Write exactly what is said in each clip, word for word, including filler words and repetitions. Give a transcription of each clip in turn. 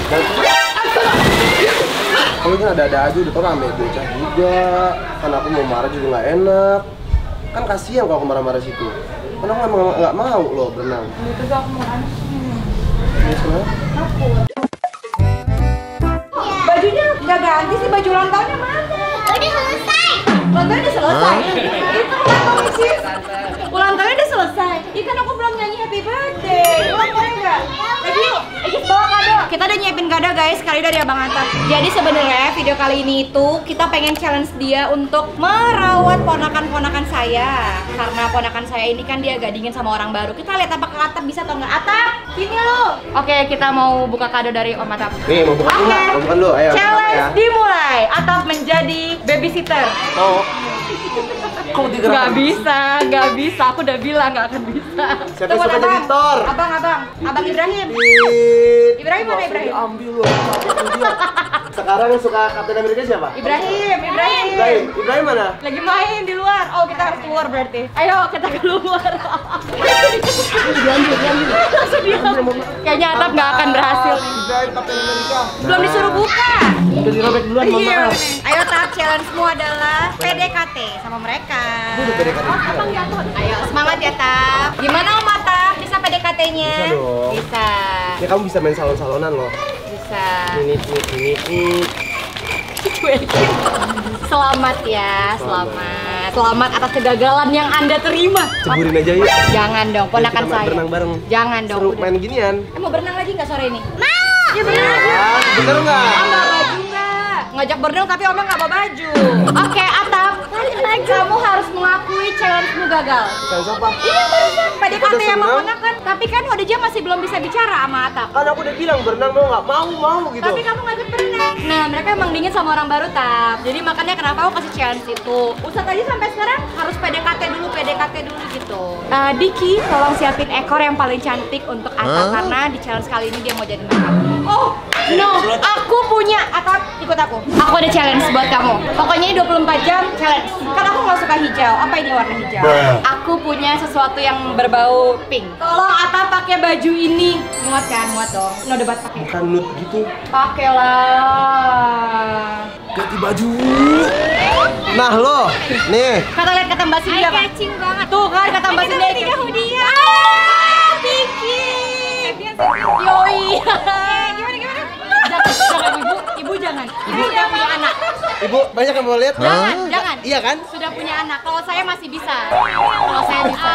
Kalau kan ada-ada aja udah tau rame bocah juga. Kan aku mau marah juga nggak enak. Kan kasihan kalau aku marah-marah situ. Kan aku emang nggak mau loh berenang. Itu tuh aku mau anak. Ini kenapa? Bajunya nggak ganti sih, baju ulang tahunnya mana? Udah selesai. Ulang tahunnya udah selesai. Itu ulang tahun sih. Ulang tahunnya udah selesai. Ikan aku belum nyanyi happy birthday. Ulang tahunnya enggak? Lagi yuk, Ijis bawa kado. Kita udah nyiapin kado guys, kali dari Abang Antar. Jadi sebenarnya video kali ini itu kita pengen challenge dia untuk merawat ponakan-ponakan saya. Karena ponakan saya ini kan dia agak dingin sama orang baru. Kita lihat apakah Atap bisa atau enggak. Atap, sini lu. Oke, kita mau buka kado dari Om Atap. Nih, mau buka dulu, mau buka dulu. Ayo. Challenge Ya. dimulai. Atap menjadi babysitter. Mau? Kok digerakkan? Gak bisa, gak bisa. Aku udah bilang gak akan bisa. Siapa Tuh, yang suka abang. jadi Thor? Abang, abang, abang Ibrahim. Ibrahim mana Ibrahim? Ambil loh. Sekarang yang suka Captain America siapa? Ibrahim, Ibrahim. Ibrahim. Ibrahim mana? Lagi main di luar. Oh, kita harus keluar berarti. Ayo, kita keluar. Diambil, diambil. Langsung diambil. Kayaknya Atap gak akan berhasil. Ibrahim Captain America. Belum disuruh buka. Udah dirobek duluan, mohon Iya, maaf. bener. Ayo Tap, challenge-mu adalah P D K T sama mereka. Gue udah P D K T. Ayo, semangat ya Tap. Gimana Om Atap? Bisa P D K T-nya? Bisa dong. Bisa. Ya kamu bisa main salon-salonan loh. Bisa. Ini, ini, ini, ini. Selamat ya, selamat. Selamat atas kegagalan yang Anda terima. Ceburin aja yuk. Jangan dong, ponakan Kita main saya. berenang bareng. Jangan dong. Seru udah. main ginian. Eh, mau berenang lagi nggak sore ini? Mau. Ya berenang lagi. Ah, bener nggak? Bawa baju nggak? Ngajak berenang tapi Oma nggak bawa baju. Oke, Atap. Kamu harus mengakui challenge-mu gagal. Sayang siapa? Ini barusan P D K T Udah sama senang? ponakan. Tapi kan Wadijah masih belum bisa bicara sama Atap. Kan aku udah bilang berenang mau nggak? Mau, mau gitu. Tapi kamu ngajak berenang. Nah, mereka emang dingin sama orang baru, Tap. Jadi makanya kenapa aku kasih challenge itu. Ustadz aja sampai sekarang harus P D K T dulu, P D K T dulu gitu. Uh, Diki, tolong siapin ekor yang paling cantik untuk Atap karena di challenge kali ini dia mau jadi makeup. Oh, no, aku punya. Atap, ikut aku. Aku ada challenge buat kamu. Pokoknya ini dua puluh empat jam challenge. Kan aku nggak suka hijau. Apa ini warna hijau? Aku punya sesuatu yang berbau pink. Tolong Atap pakai baju ini. Muat kan? Muat dong. No debat pakai. Bukan nude gitu. Pakailah. Ganti baju. Nah lo, nih. Kata lihat kata Mbak Cindy apa? Catching banget. Tuh kan kata Mbak Cindy. Tiga hadiah. Ah, Vicky. Yoi. Gimana gimana? Jangan, jangan ibu, ibu jangan. Ibu udah punya anak. Ibu banyak yang mau lihat? Jangan, jangan. Iya kan? Sudah punya anak. Kalau saya masih bisa. Kalau saya bisa.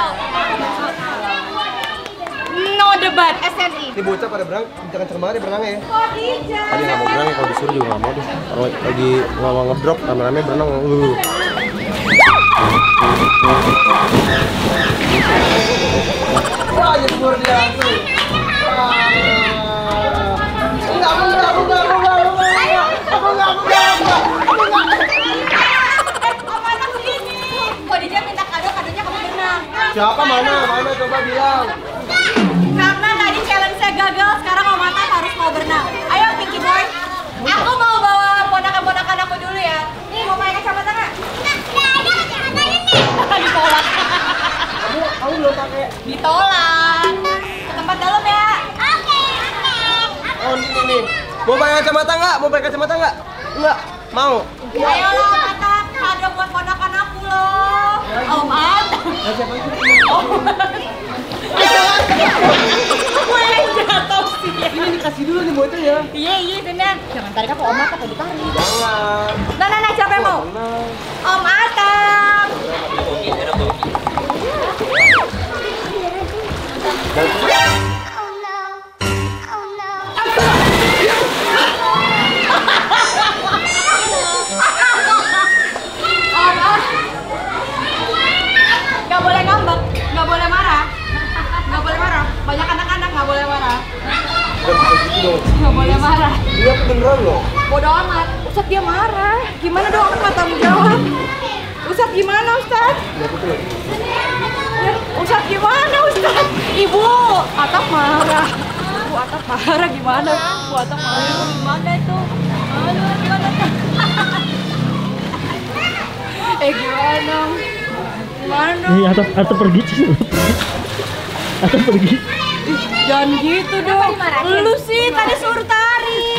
No debat, S N I. Ini bocah pada berang, jangan cermat ya berenang ya. Khadijah. Tadi nggak mau berenang ya, kalau disuruh juga nggak mau deh. Kalau lagi nggak mau ngedrop, rame-rame berenang. Uh. Wah, nyebur dia langsung. Enggak, enggak, enggak, enggak, enggak, enggak, enggak, Khadijah minta kado, kadonya kamu berenang. siapa mana, mana coba bilang. Karena tadi challenge saya gagal, sekarang Om Atap harus mau berenang. Ayo Pinky Boy, aku mau bawa ponakan-ponakan aku dulu ya. Nih mau pakai kacamata nggak? Nggak ada kacamata ini. Ditolak. Kamu, kamu belum pakai. Ditolak. Ke tempat dalam ya. Oke oke. Oh ini nih. Mau pakai kacamata nggak? Mau pakai kacamata nggak? Nggak. Mau. Ayolah Om Atap, kado buat ponakan aku loh. Om Atap. Gue yang jatuh sih. Ini dikasih dulu nih bocah ya. Iya iya benar. Jangan tarik aku Om Atap tadi kali. Jangan. Nah nah nah siapa yang mau? Tenang. Om Atap. Oh no. Oh no. Om Atap. Gak boleh ngambek, gak boleh marah. Gak boleh marah. Banyak anak-anak gak boleh marah. Udah bisa gitu dong. Gak boleh marah. Ini aku beneran loh. Bodo amat. Ustadz dia marah. Gimana dong? Aku nggak tanggung jawab. Ustadz gimana Ustadz? Ini aku tuh lagi. Ustadz gimana Ustadz? Ibu, Atap marah. Ibu Atap marah gimana? Ibu Atap marah gimana itu? Aduh gimana tuh? Eh gimana? Gimana? Nih atau atau pergi sih. Atau pergi. Jangan gitu dong. Lu sih tadi suruh tarik.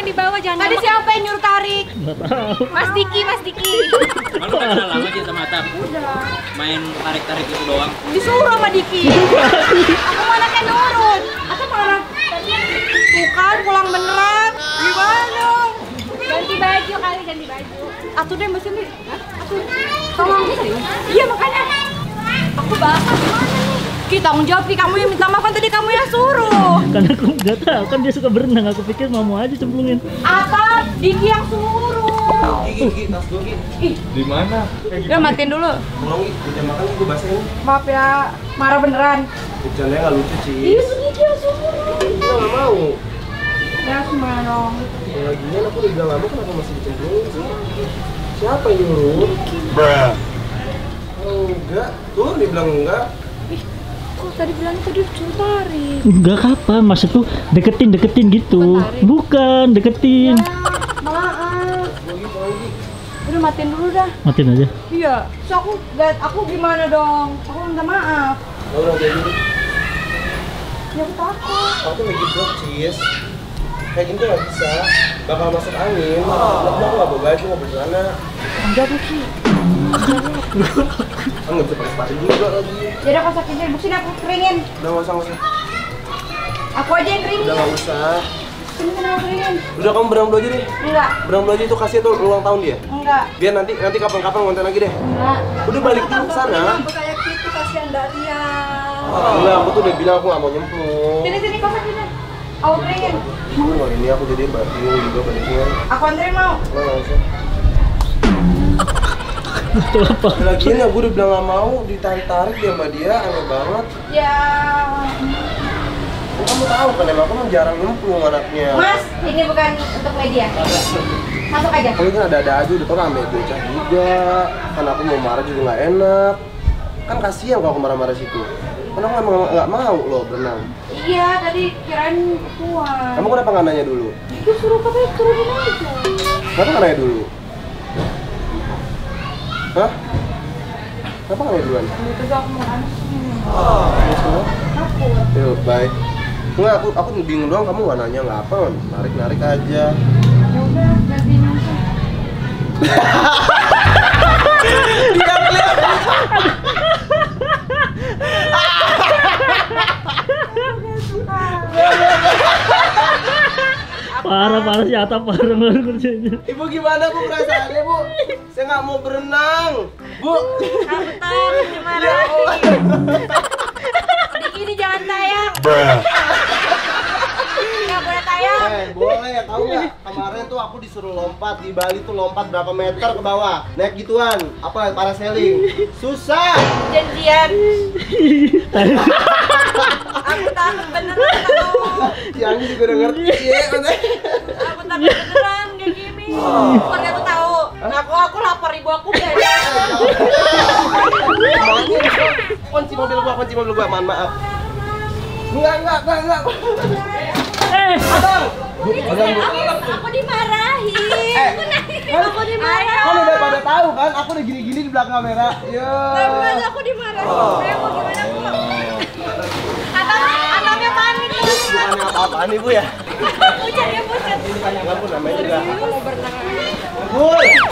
yang di bawah, jangan. Tadi siapa yang nyuruh tarik? Nggak tahu. Mas Diki, Mas Diki. Malu kan udah lama aja sama Atam. Udah. Main tarik-tarik itu doang. Disuruh sama Diki. Aku mana kayak nurut. Atau malah tuh kan pulang beneran. Gimana dong? Ganti baju kali, ganti baju. Atuh deh mesin deh. Atuh. Tolong. Iya makanya. Aku bakal gimana nih? Ki, tanggung jawab Ki, kamu yang minta maaf kan tadi kamu yang suruh. Karena aku nggak tahu kan dia suka berenang. Aku pikir mau aja cemplungin. Apa? Diki yang suruh. Gigi, gigi, tas gue, Gi. Ih, Di mana? udah matiin dulu. Tolong, Gi. Udah makan gue basahin. Maaf ya, marah beneran. Bercandanya nggak lucu, Ci. Iya, Diki yang suruh. Kita nggak mau. Ya, semua dong. Ya lagian aku udah bilang lama kenapa masih dicemplungin sih? Siapa yang nyuruh? Oh, enggak. Tuh, dia bilang enggak. Kok tadi bilang tadi suruh tarik? Enggak kapan, maksud tuh deketin deketin gitu. Tarik. Bukan deketin. Maaf. Lagi, lagi. Udah matiin dulu dah. Matiin aja. Iya. So aku lihat aku gimana dong? Aku minta maaf. Lo udah kayak gini. Ya aku takut. Aku tuh lagi drop, Cis. Kayak gini tuh nggak bisa. Bakal masuk angin. Lo aku nggak bawa baju, mau bercana. Enggak tuh Ki. Kan nggak bisa pakai sepatu juga lagi. Jadi aku sakit deh. Sini aku keringin. Udah nggak usah, nggak usah. Aku aja yang keringin. Udah nggak usah. Sini sini aku keringin. Udah kamu berang dulu aja deh. Enggak. Berang dulu aja itu kasih tuh ulang tahun dia. Enggak. Biar nanti nanti kapan-kapan ngonten lagi deh. Enggak. Udah balik dulu ke sana. Kayak gitu kasihan Daria. Enggak, aku tuh udah bilang aku nggak mau nyemplung. Sini sini kau sini. Aku keringin. Kalau ini aku jadi bingung juga baliknya. Aku anterin mau. Nggak, nggak usah. Itu apa? Lagian ya gue udah bilang nggak mau ditarik-tarik dia sama dia, aneh banget. Ya. Kamu tahu kan emang aku mah jarang nyemplung anaknya. Mas, ini bukan untuk media. Masuk aja. Kalau kan ada-ada aja udah tau rame bocah juga. Kan aku mau marah juga nggak enak. Kan kasihan kalau aku marah-marah situ. Kan aku emang nggak mau loh berenang. Iya, tadi kirain keluar. Kamu kenapa nggak nanya dulu? Itu suruh katanya turunin aja. Kenapa nggak nanya dulu? Hah? Kenapa nggak nanya duluan? Itu tuh aku mau anak. Terus kenapa? Takut. Yuk, baik. Enggak, aku aku bingung doang, kamu nggak nanya nggak apa, narik-narik aja. Ya udah, gantiin aja. Tidak lihat. Parah parah si Atta parah baru kerjanya. Ibu gimana bu perasaannya bu? Saya nggak mau berenang, bu. Bentar, gimana? Diki ini jangan tayang. Nggak boleh tayang. Eh boleh, tahu nggak? Kemarin tuh aku disuruh lompat di Bali tuh lompat berapa meter ke bawah, naik gituan, apa parasailing, susah. Janjian. Aku takut beneran kalau Yang juga udah ngerti ya, katanya. aku takut beneran kayak gini. Keluarga aku tahu. Aku aku lapar ibu aku deh. Makanya kunci mobil gua, kunci mobil gua, mohon maaf. Enggak, enggak, enggak, enggak. Eh, Abang. Bu, abang, bu. Aku dimarahin. Eh, Aku dimarahin. kan udah pada tahu kan, aku udah gini-gini di belakang kamera. Yo. Tapi aku dimarahin. Saya mau gimana aku? Atau ataunya panik terus. Bukannya apa-apaan nih bu ya? Pucat ya pucat. Enggak bu, namanya juga. Aku mau berenang. Bu,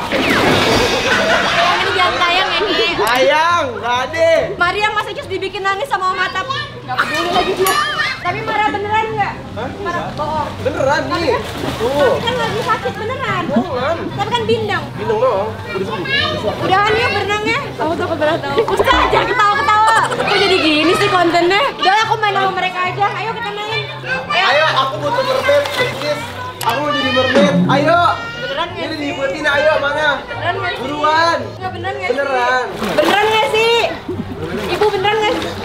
Ini jangan tayang ya Ki. ayang, nggak ada. Maria masa just dibikin nangis sama Om Atap. Gak peduli lagi dia. Tapi marah beneran nggak? Hah? Marah bohong. Beneran nih. Tuh. Tapi kan lagi sakit beneran. Bohongan. Tapi kan bindang. Bindung doang. Udah sembuh. Udahan yuk berenang ya. Kamu tuh keberat tau. Ustaz jangan ketawa-ketawa. Kok jadi gini sih kontennya? Udah aku main sama mereka aja. Ayo kita main. Ayo. Ayo, aku butuh mermaid, please. Aku mau jadi mermaid. Ayo. Beneran nggak Ini sih? diikutin, ayo mana? Beneran nggak sih? Buruan. Nggak beneran nggak sih? Beneran. Beneran nggak sih? Ibu beneran nggak sih?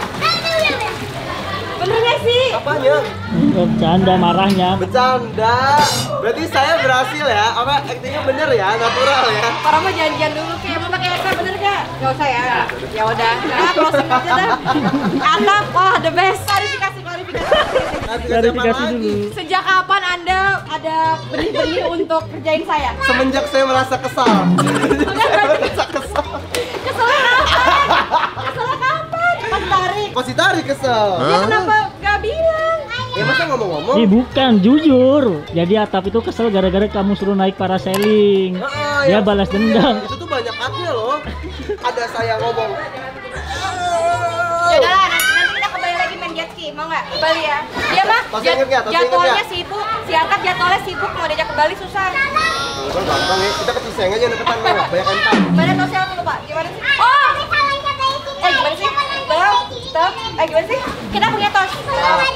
Bener nggak sih? Apanya? bercanda marahnya. Bercanda. Berarti saya berhasil ya? Apa aktingnya bener ya? Natural ya? Orang mau janjian dulu kayak mau pakai ekor bener gak? Gak usah ya. Ya udah. Nah, closing aja dah. Anak, wah the best. Klarifikasi, klarifikasi. Nanti Klarifikasi dulu. Sejak kapan Anda ada benih-benih untuk kerjain saya? Semenjak saya merasa kesal. merasa kesal. Keselnya kapan? Keselnya kapan? Pas tarik. Pasti tarik kesel. Ya kenapa gak bilang? Ya masa ngomong-ngomong? Ih bukan, jujur. Jadi Atap itu kesel gara-gara kamu suruh naik parasailing. Ah, Dia ya. balas dendam. Itu tuh banyak katnya loh. Ada saya ngomong. Ya udah lah, nanti, nanti kita kembali lagi main jet ski, mau nggak? Ke Bali ya? Dia mah Tos jad- inget nggak? Tos inget jadwalnya nggak? sibuk, si Atap jadwalnya sibuk, mau diajak ke Bali susah. Itu gampang ya. Kita ke Ciseng aja deketan mah nggak banyak entar. Mana tosnya aku lupa, gimana sih? Oh! Eh gimana sih? Belum, stop. Eh gimana sih? Kita punya tos.